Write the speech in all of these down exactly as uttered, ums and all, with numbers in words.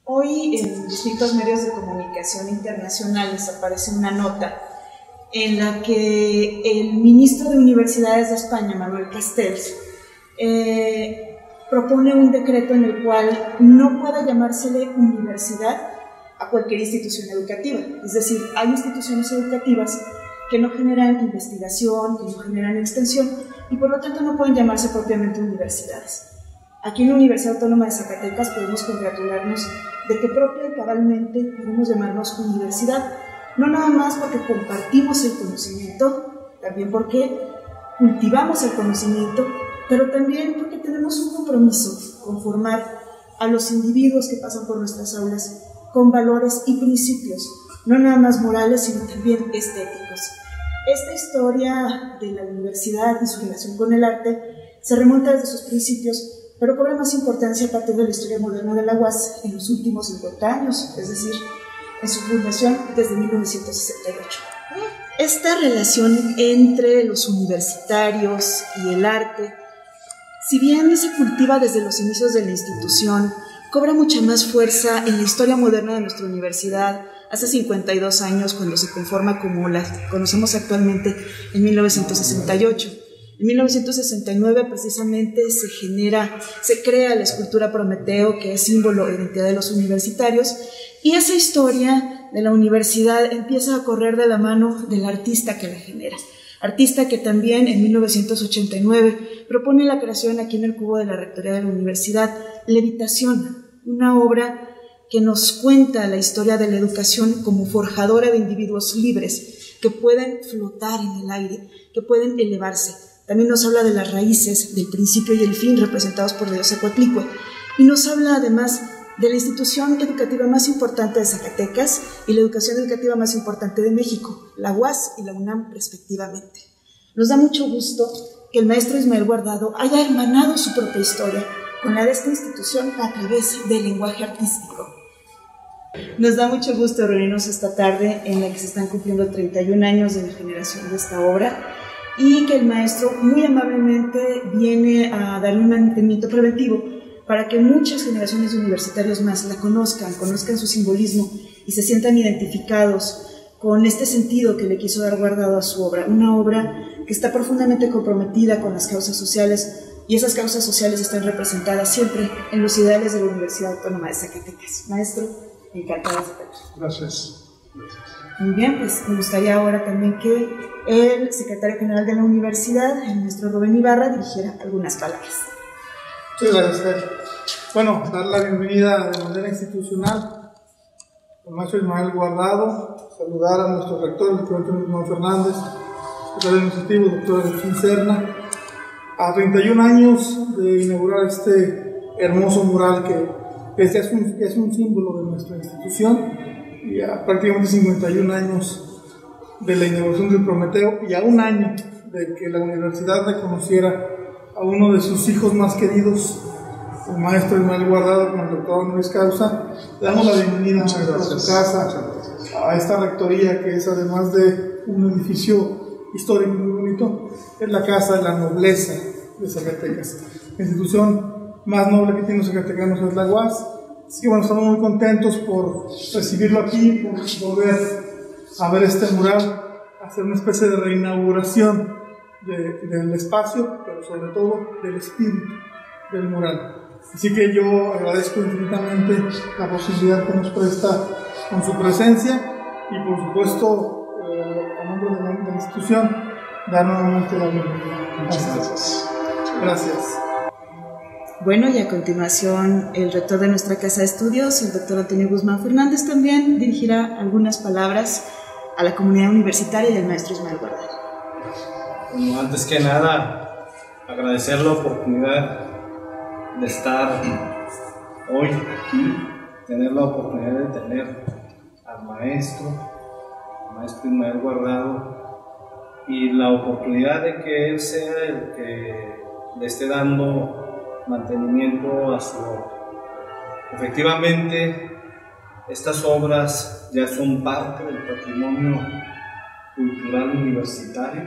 Hoy en distintos medios de comunicación internacionales aparece una nota en la que el ministro de Universidades de España, Manuel Castells, eh, propone un decreto en el cual no pueda llamársele universidad a cualquier institución educativa. Es decir, hay instituciones educativas que no generan investigación, que no generan extensión y por lo tanto no pueden llamarse propiamente universidades. Aquí en la Universidad Autónoma de Zacatecas podemos congratularnos de que propia y cabalmente podemos llamarnos universidad, no nada más porque compartimos el conocimiento, también porque cultivamos el conocimiento, pero también porque tenemos un compromiso con formar a los individuos que pasan por nuestras aulas con valores y principios, no nada más morales, sino también estéticos. Esta historia de la universidad y su relación con el arte se remonta desde sus principios, pero cobra más importancia a partir de la historia moderna de la U A S en los últimos cincuenta años, es decir, en su fundación desde mil novecientos sesenta y ocho. Esta relación entre los universitarios y el arte, si bien se cultiva desde los inicios de la institución, cobra mucha más fuerza en la historia moderna de nuestra universidad, hace cincuenta y dos años, cuando se conforma como la conocemos actualmente en mil novecientos sesenta y ocho. En mil novecientos sesenta y nueve precisamente se genera, se crea la escultura Prometeo, que es símbolo de identidad de los universitarios, y esa historia de la universidad empieza a correr de la mano del artista que la genera. Artista que también en mil novecientos ochenta y nueve propone la creación aquí en el cubo de la Rectoría de la Universidad, Levitación, una obra que nos cuenta la historia de la educación como forjadora de individuos libres que pueden flotar en el aire, que pueden elevarse. También nos habla de las raíces, del principio y el fin representados por Dios Coatlicue, y nos habla además de la institución educativa más importante de Zacatecas y la educación educativa más importante de México, la U A S y la UNAM respectivamente. Nos da mucho gusto que el maestro Ismael Guardado haya hermanado su propia historia con la de esta institución a través del lenguaje artístico. Nos da mucho gusto reunirnos esta tarde en la que se están cumpliendo treinta y un años de la generación de esta obra y que el maestro muy amablemente viene a darle un mantenimiento preventivo para que muchas generaciones de universitarios más la conozcan, conozcan su simbolismo y se sientan identificados con este sentido que le quiso dar Guardado a su obra, una obra que está profundamente comprometida con las causas sociales y esas causas sociales están representadas siempre en los ideales de la Universidad Autónoma de Zacatecas. Maestro, encantada de estar. Gracias. Gracias. Muy bien, pues me gustaría ahora también que el secretario general de la universidad, el maestro Rubén Ibarra, dirigiera algunas palabras. Muchas gracias. Bueno, dar la bienvenida de manera institucional al maestro Ismael Guardado, saludar a nuestro rector, el doctor Antonio Fernández, secretario administrativo, doctor Agustín Serna, a treinta y un años de inaugurar este hermoso mural que, que es, un, que es un símbolo de nuestra institución, y a prácticamente cincuenta y un años de la inauguración del Prometeo y a un año de que la universidad reconociera a uno de sus hijos más queridos, el maestro Ismael Guardado, con el doctor Honoris Causa. Le damos la bienvenida a su casa, a esta rectoría que es, además de un edificio histórico muy bonito, es la casa de la nobleza de Zacatecas. La institución más noble que tienen los zacatecanos es la U A S. Así que bueno, estamos muy contentos por recibirlo aquí, por volver a ver este mural, hacer una especie de reinauguración de, del espacio, pero sobre todo del espíritu del mural. Así que yo agradezco infinitamente la posibilidad que nos presta con su presencia y por supuesto, eh, a nombre de la, de la institución, dar nuevamente la bienvenida. Muchas gracias. Gracias. Bueno, y a continuación el rector de nuestra Casa de Estudios, el doctor Antonio Guzmán Fernández, también dirigirá algunas palabras a la comunidad universitaria y al maestro Ismael Guardado. Bueno, antes que nada, agradecer la oportunidad de estar hoy aquí, tener la oportunidad de tener al maestro, al maestro Ismael Guardado, y la oportunidad de que él sea el que le esté dando mantenimiento a su obra. Efectivamente, estas obras ya son parte del patrimonio cultural universitario.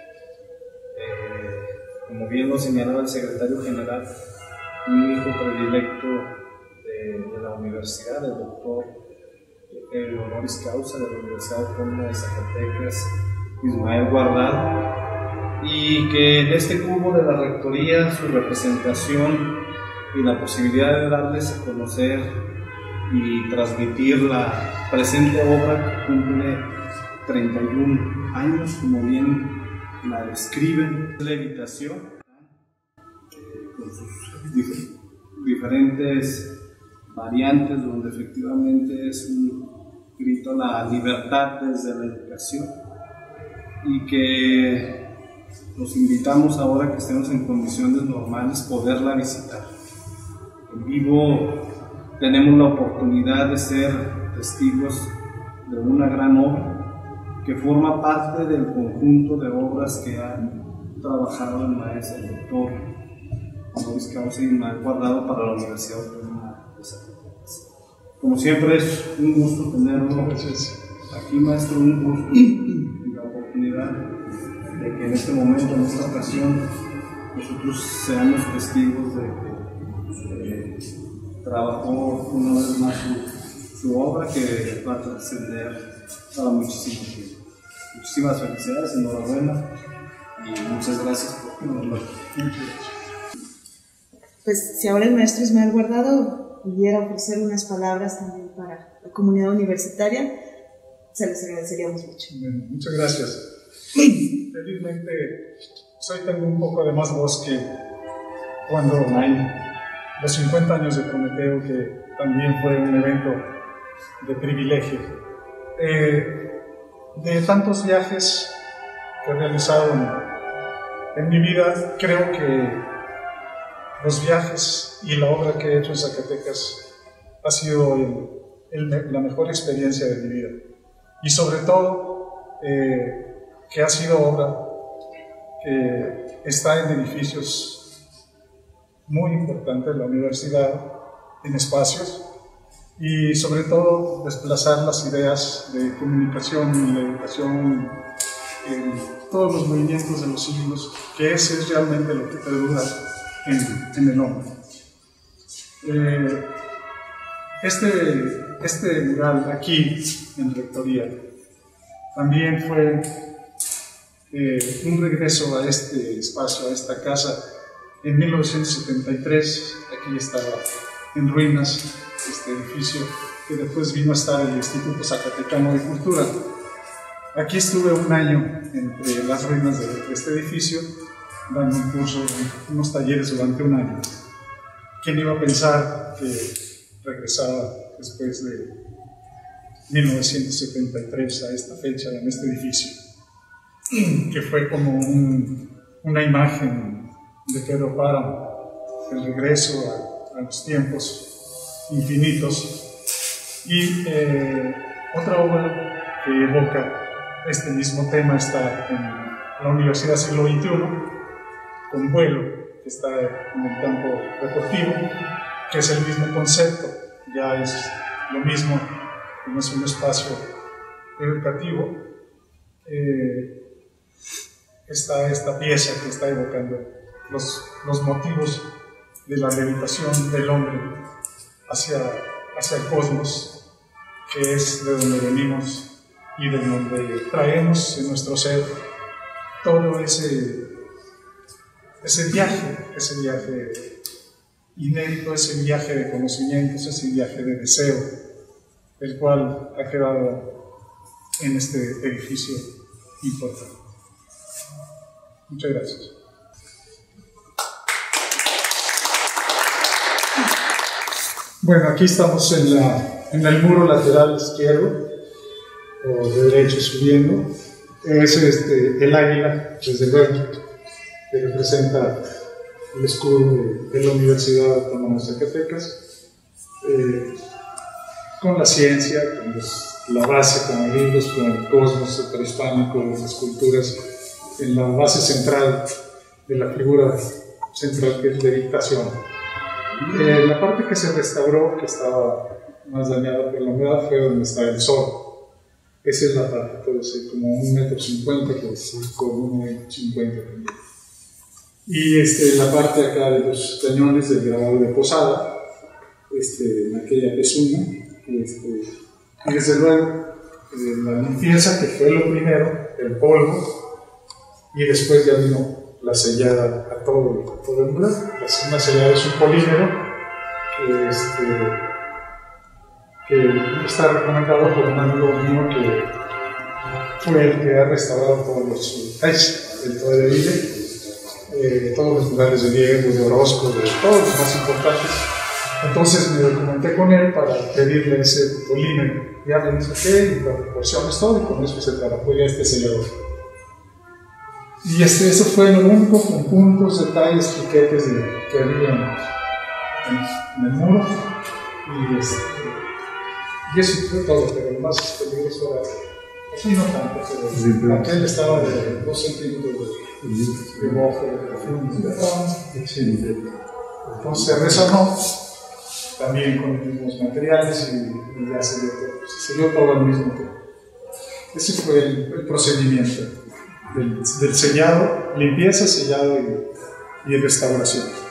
Eh, como bien lo señalaba el secretario general, un hijo predilecto de de, de la universidad, el doctor eh, honoris causa de la Universidad Autónoma de Zacatecas, Ismael Guardado, y que en este cubo de la rectoría su representación y la posibilidad de darles a conocer y transmitir la presente obra que cumple treinta y un años, como bien la describen, la invitación eh, con sus dif diferentes variantes, donde efectivamente es un grito a la libertad desde la educación, y que los invitamos ahora que estemos en condiciones normales poderla visitar. En vivo tenemos la oportunidad de ser testigos de una gran obra que forma parte del conjunto de obras que han trabajado el maestro, el doctor honoris causa Ismael Guardado para la Universidad Autónoma de Zacatecas. Como siempre es un gusto tenerlo aquí, maestro, un gusto y la oportunidad de que en este momento, en esta ocasión, nosotros seamos testigos de que eh, trabajó una vez más su, su obra, que va a trascender para muchísimo tiempo. Muchísimas felicidades, enhorabuena y muchas gracias por tenerlo. Pues si ahora el maestro Ismael Guardado pudiera ofrecer unas palabras también para la comunidad universitaria, se les agradeceríamos mucho. Bueno, muchas gracias. Felizmente, hoy tengo un poco de más voz que cuando los cincuenta años de Prometeo, que también fue un evento de privilegio. Eh, de tantos viajes que he realizado en, en mi vida, creo que los viajes y la obra que he hecho en Zacatecas ha sido el, el, la mejor experiencia de mi vida. Y sobre todo, eh, que ha sido obra que está en edificios muy importantes de la universidad, en espacios, y sobre todo desplazar las ideas de comunicación y de educación en todos los movimientos de los siglos, que ese es realmente lo que perdura en, en el hombre. Eh, este, este mural aquí en Rectoría también fue eh, un regreso a este espacio, a esta casa, en mil novecientos setenta y tres. Aquí estaba en ruinas este edificio, que después vino a estar el Instituto Zacatecano de Cultura. Aquí estuve un año entre las ruinas de este edificio, dando un curso, unos talleres durante un año. ¿Quién iba a pensar que regresaba después de mil novecientos setenta y tres a esta fecha en este edificio? Que fue como un, una imagen de Pedro Páramo, el regreso a, a los tiempos infinitos. Y eh, otra obra que evoca este mismo tema está en la Universidad Siglo veintiuno, con Vuelo, que está en el campo deportivo, que es el mismo concepto, ya es lo mismo, no es un espacio educativo. Eh, está esta pieza que está evocando los, los motivos de la levitación del hombre hacia, hacia el cosmos, que es de donde venimos y de donde traemos en nuestro ser todo ese, ese viaje, ese viaje inédito, ese viaje de conocimientos, ese viaje de deseo, el cual ha quedado en este edificio importante. Muchas gracias. Bueno, aquí estamos en, la, en el muro lateral izquierdo, o de derecho subiendo. Es este, el águila, desde luego, que representa el escudo de, de la Universidad Autónoma de Zacatecas, eh, con la ciencia, con los, la base, con los libros, con el cosmos prehispánico, las esculturas, en la base central de la figura central, que es levitación. Eh, la parte que se restauró, que estaba más dañada por la humedad, fue donde está el sol. Esa es la parte, puede ser como un metro cincuenta por uno cincuenta. Y este, la parte acá de los cañones del grabado de Posada, este, en aquella pezuña. Este, y desde luego, eh, la limpieza, que fue lo primero, el polvo, y después ya vino la sellada a todo, a todo el lugar. Una sellada es un polímero que, este, que está recomendado por un amigo mío que fue el que ha restaurado todos los detalles del Torre de Ville, eh, todos los lugares de Diego, de Orozco, de todos los más importantes. Entonces me documenté con él para pedirle ese polímero. Ya me dice que y la proporciones todo, y con eso se trabajó ya este sellador. Y este, eso fue lo único, con puntos, detalles, piquetes de, que había en, en, en el muro. Y, este, y eso fue todo, pero lo más peligroso era, aquí no tanto, pero aquel estaba de dos centímetros de, de bojo, de profundo. Entonces resonó también con los mismos materiales y, y ya se dio, se dio todo al mismo tiempo. Ese fue el, el procedimiento. Del, del sellado, limpieza, sellado y, y restauración.